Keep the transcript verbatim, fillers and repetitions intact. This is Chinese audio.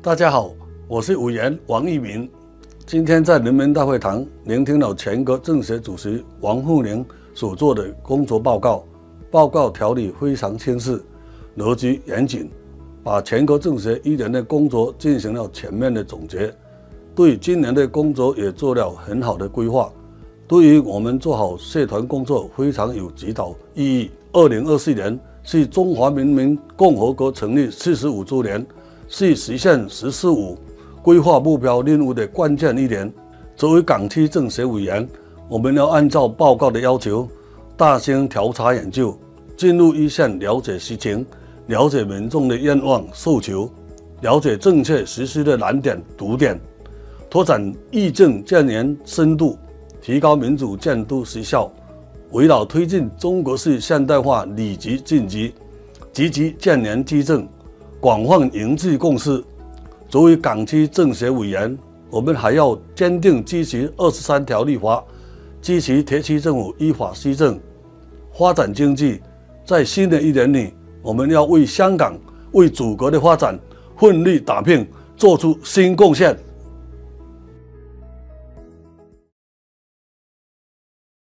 大家好，我是委员王益民。今天在人民大会堂聆听了全国政协主席王沪宁所做的工作报告。报告条理非常清晰，逻辑严谨，把全国政协一年的工作进行了全面的总结，对今年的工作也做了很好的规划，对于我们做好社团工作非常有指导意义。二零二四年是中华人民共和国成立四十五周年，是实现“十四五”规划目标任务的关键一年。作为港区政协委员，我们要按照报告的要求，大兴调查研究，进入一线了解实情，了解民众的愿望诉求，了解政策实施的难点堵点，拓展议政建言深度，提高民主监督实效，围绕推进中国式现代化理级晋级，积极建言基政，广泛凝聚共识。作为港区政协委员，我们还要坚定支持二十三条立法，支持特区政府依法施政，发展经济。在新的一年里，我们要为香港、为祖国的发展奋力打拼，做出新贡献。